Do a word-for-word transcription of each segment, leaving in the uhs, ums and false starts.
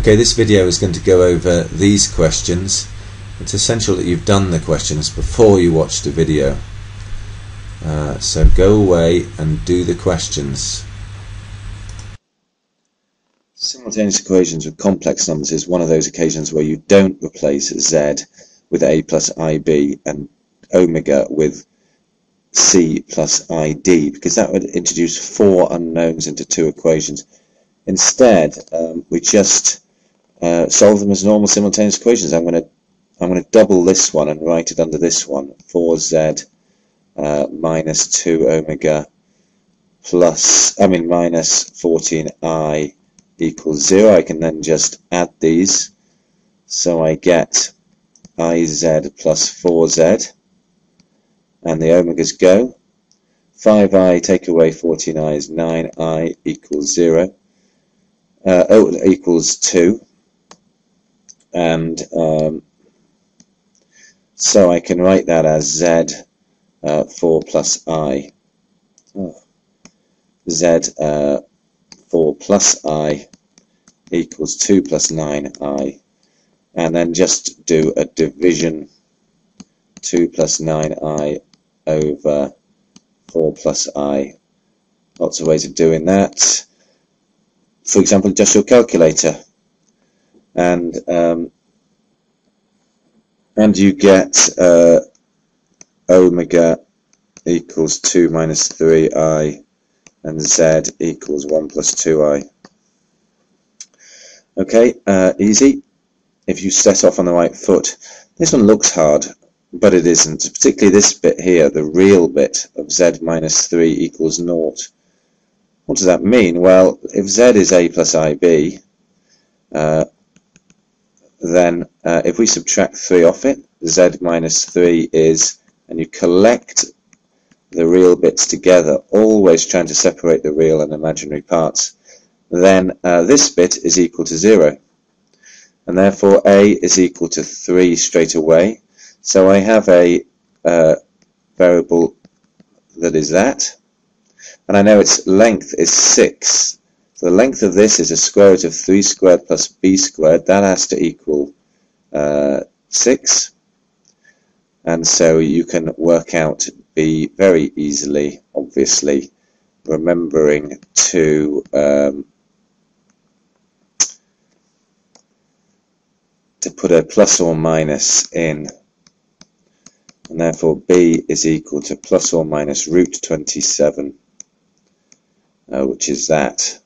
Okay, this video is going to go over these questions. It's essential that you've done the questions before you watch the video. Uh, so go away and do the questions. Simultaneous equations with complex numbers is one of those occasions where you don't replace z with a plus ib and omega with c plus id, because that would introduce four unknowns into two equations. Instead, um, we just uh, solve them as normal simultaneous equations. I'm going to I'm going to double this one and write it under this one: four z uh, minus two omega plus I mean minus fourteen i equals zero. I can then just add these, so I get iz plus four z, and the omegas go. five i take away fourteen i is nine i equals zero. Uh, oh, equals two, and um, so I can write that as z uh, four plus i. Oh. z uh, four plus i equals two plus nine i, and then just do a division: two plus nine i over four plus i. Lots of ways of doing that. For example, just your calculator, and um, and you get uh, omega equals two minus three i, and z equals one plus two i. Okay, uh, easy if you set off on the right foot. This one looks hard, but it isn't, particularly this bit here, the real bit of z minus three equals naught. What does that mean? Well, if z is a plus ib, uh, then uh, if we subtract three off it, z minus three is, and you collect the real bits together, always trying to separate the real and imaginary parts, then uh, this bit is equal to zero. And therefore a is equal to three straight away. So I have a uh, variable that is that. And I know its length is six. So the length of this is a square root of three squared plus b squared. That has to equal uh, six. And so you can work out b very easily, obviously, remembering to um, to put a plus or minus in. And therefore b is equal to plus or minus root twenty-seven. Uh, which is that.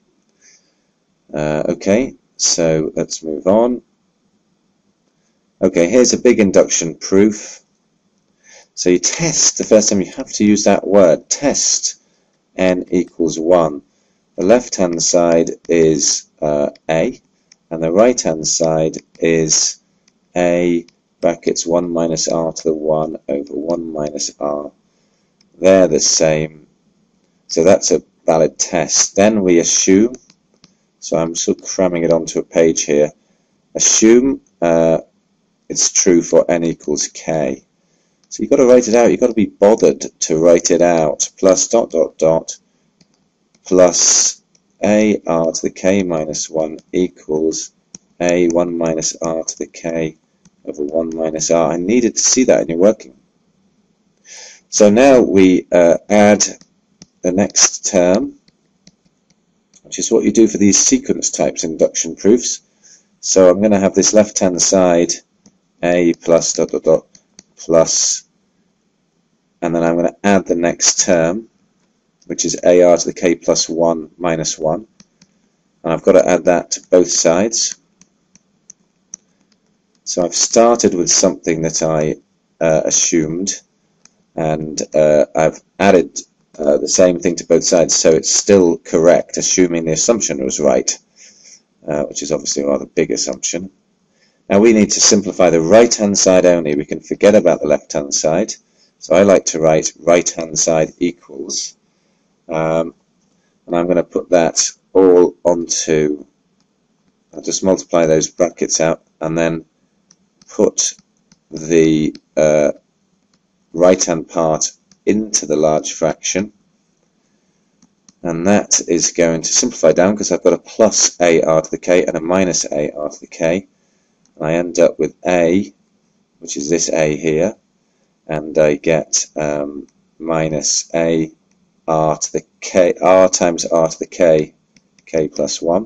Uh, okay, so let's move on. Okay, here's a big induction proof. So you test, the first time you have to use that word, test n equals one. The left hand side is uh, a, and the right hand side is a brackets one minus r to the one over one minus r. They're the same, so that's a valid test. Then we assume, so I'm sort of cramming it onto a page here, assume uh, it's true for n equals k. So you've got to write it out, you've got to be bothered to write it out. Plus dot dot dot plus a r to the k minus one equals a one minus r to the k over one minus r. I needed to see that in your working. So now we uh, add the next term, which is what you do for these sequence types induction proofs. So I'm going to have this left hand side a plus dot dot dot plus, and then I'm going to add the next term, which is ar to the k plus one minus one, and I've got to add that to both sides. So I've started with something that I uh, assumed, and uh, I've added Uh, the same thing to both sides, so it's still correct, assuming the assumption was right, uh, which is obviously a rather big assumption. Now we need to simplify the right hand side only. We can forget about the left hand side, so I like to write right hand side equals, um, and I'm going to put that all onto, I'll just multiply those brackets out and then put the uh, right hand part into the large fraction, and that is going to simplify down because I've got a plus a r to the k and a minus a r to the k. I end up with a, which is this a here, and I get um, minus a r to the k, r times r to the k, k plus one,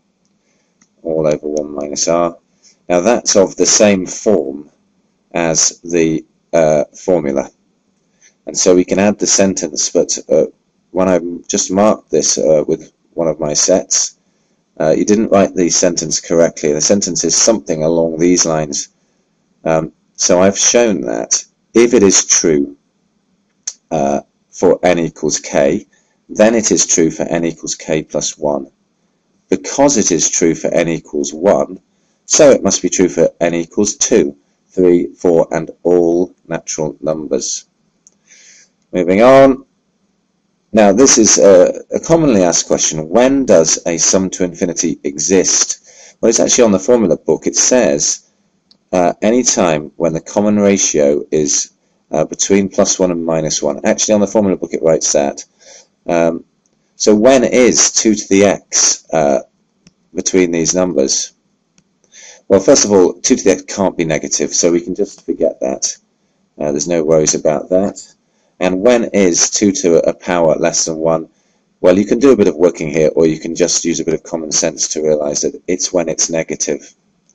all over one minus r. Now that's of the same form as the uh, formula, and so we can add the sentence, but uh, when I just marked this uh, with one of my sets, uh, you didn't write the sentence correctly. The sentence is something along these lines. Um, so I've shown that if it is true uh, for n equals k, then it is true for n equals k plus one. Because it is true for n equals one, so it must be true for n equals two, three, four, and all natural numbers. Moving on. Now this is a, a commonly asked question. When does a sum to infinity exist? Well, it's actually on the formula book. It says uh, any time when the common ratio is uh, between plus one and minus one. Actually on the formula book it writes that. Um, so when is two to the x uh, between these numbers? Well, first of all, two to the x can't be negative, so we can just forget that. Uh, there's no worries about that. And when is two to a power less than one? Well, you can do a bit of working here, or you can just use a bit of common sense to realize that it's when it's negative.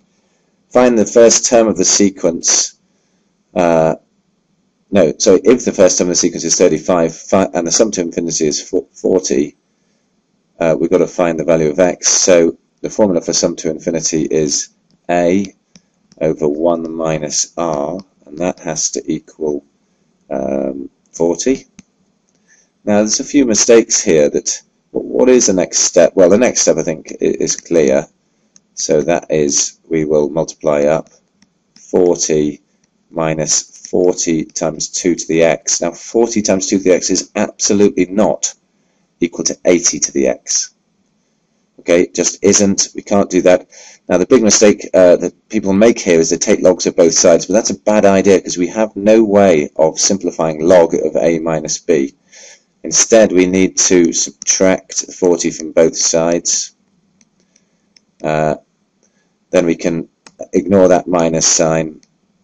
Find the first term of the sequence. Uh, no, so if the first term of the sequence is thirty-five and the sum to infinity is forty, uh, we've got to find the value of x. So the formula for sum to infinity is a over one minus r, and that has to equal um, forty. Now there's a few mistakes here. That what is the next step? Well, the next step I think is clear. So that is, we will multiply up forty minus forty times two to the x. Now forty times two to the x is absolutely not equal to eighty to the x. Okay, it just isn't. We can't do that. Now the big mistake uh, that people make here is they take logs of both sides, but that's a bad idea because we have no way of simplifying log of a minus b. Instead we need to subtract forty from both sides. Uh, then we can ignore that minus sign,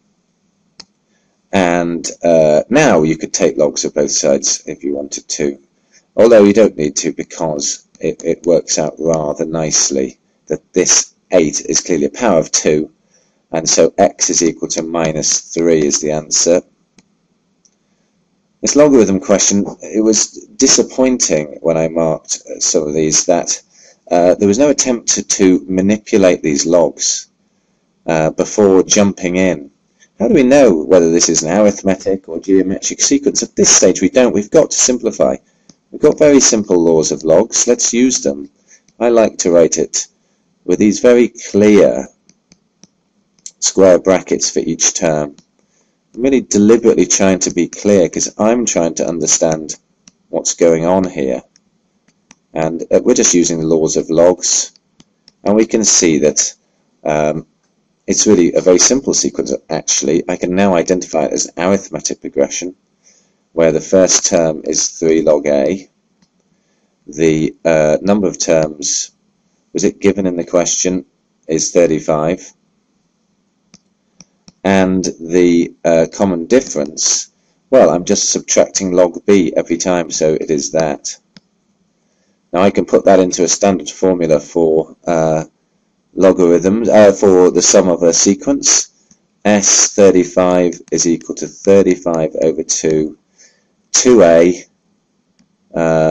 and uh, now you could take logs of both sides if you wanted to, although you don't need to because it, it works out rather nicely that this eight is clearly a power of two, and so x is equal to minus three is the answer. This logarithm question, it was disappointing when I marked some of these that uh, there was no attempt to, to manipulate these logs uh, before jumping in. How do we know whether this is an arithmetic or geometric sequence? At this stage we don't. We've got to simplify. We've got very simple laws of logs. Let's use them. I like to write it with these very clear square brackets for each term. I'm really deliberately trying to be clear because I'm trying to understand what's going on here. And uh, we're just using the laws of logs, and we can see that um, it's really a very simple sequence. Actually, I can now identify it as an arithmetic progression where the first term is three log a. The uh, number of terms, was it given in the question, is thirty-five. And the uh, common difference, well, I'm just subtracting log b every time, so it is that. Now I can put that into a standard formula for uh, logarithms, uh, for the sum of a sequence. S thirty-five is equal to thirty-five over two, two a uh,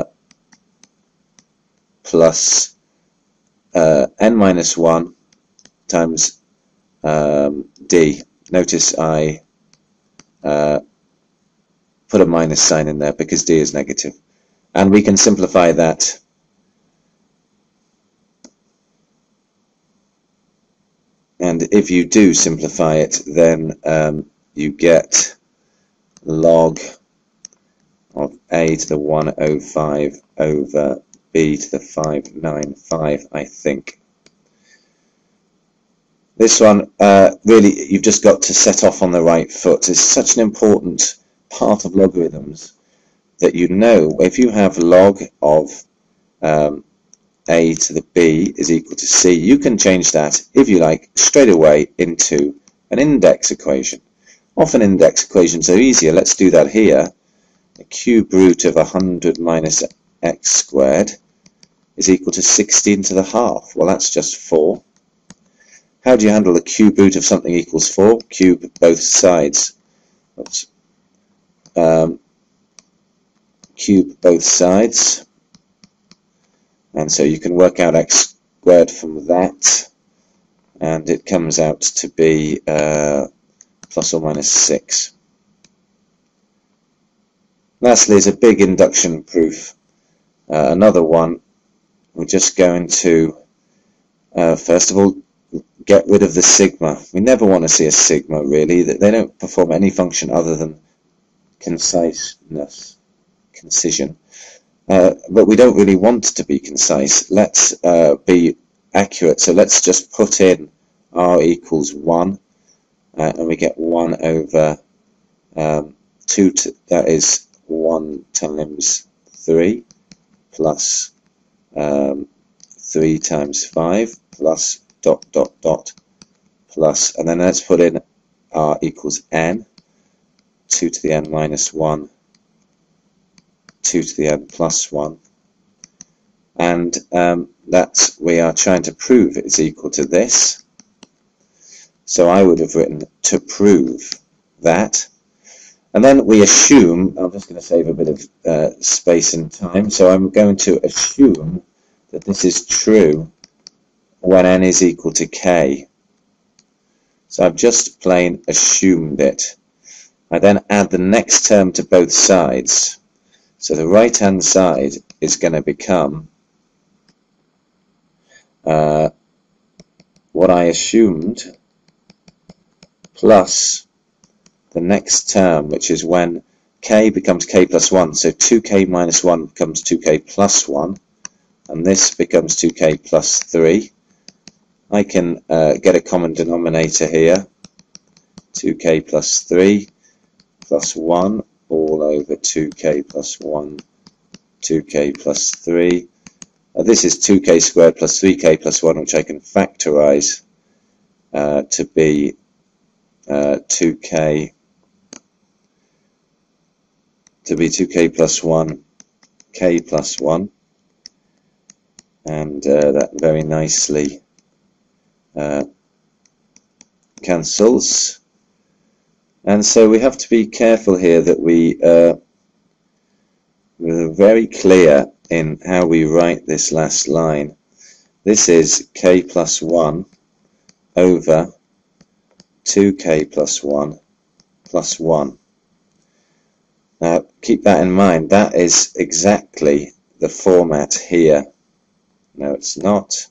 plus uh, n minus one times um, d. Notice I uh, put a minus sign in there because d is negative. And we can simplify that. And if you do simplify it, then um, you get log of a to the one hundred five over b to the five hundred ninety-five, I think. This one, uh, really, you've just got to set off on the right foot. It's such an important part of logarithms that you know if you have log of um, a to the b is equal to c, you can change that, if you like, straight away into an index equation. Often index equations are easier. Let's do that here. The cube root of one hundred minus x squared is equal to sixteen to the half. Well, that's just four. How do you handle the cube root of something equals four? Cube both sides. Oops. Um, cube both sides. And so you can work out x squared from that. And it comes out to be uh, plus or minus six. Lastly is a big induction proof. Uh, another one, we're just going to, uh, first of all, get rid of the sigma. We never want to see a sigma, really. They don't perform any function other than conciseness, concision. Uh, but we don't really want to be concise. Let's uh, be accurate. So let's just put in r equals one, uh, and we get one over um, two, to, that is one times three, plus um, three times five, plus dot dot dot, plus, and then let's put in r equals n, two to the n minus one, two to the n plus one, and um, that's, we are trying to prove it's equal to this. So I would have written to prove that. And then we assume, I'm just going to save a bit of uh, space and time, so I'm going to assume that this is true when n is equal to k. So I've just plain assumed it. I then add the next term to both sides. So the right hand side is going to become uh, what I assumed plus the next term, which is when k becomes k plus one. So two k minus one becomes two k plus one, and this becomes two k plus three. I can uh, get a common denominator here, two k plus three plus one all over two k plus one, two k plus three. Uh, this is two k squared plus three k plus one, which I can factorize uh, to be uh, two k to be two k plus one, k plus one, and uh, that very nicely uh, cancels. And so we have to be careful here that we uh, we're very clear in how we write this last line. This is k plus one over two k plus one plus one. Now keep that in mind, that is exactly the format here. No, it's not.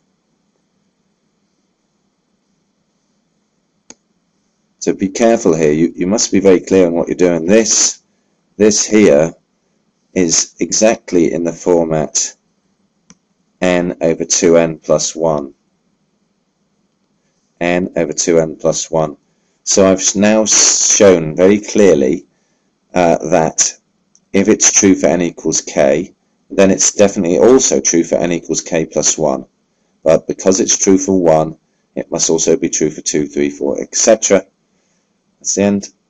So be careful here, you, you must be very clear on what you're doing. This, this here is exactly in the format n over two n plus one. N over two n plus one. So I've now shown very clearly uh, that if it's true for n equals k, then it's definitely also true for n equals k plus one. But because it's true for one, it must also be true for two, three, four, et cetera. That's the end.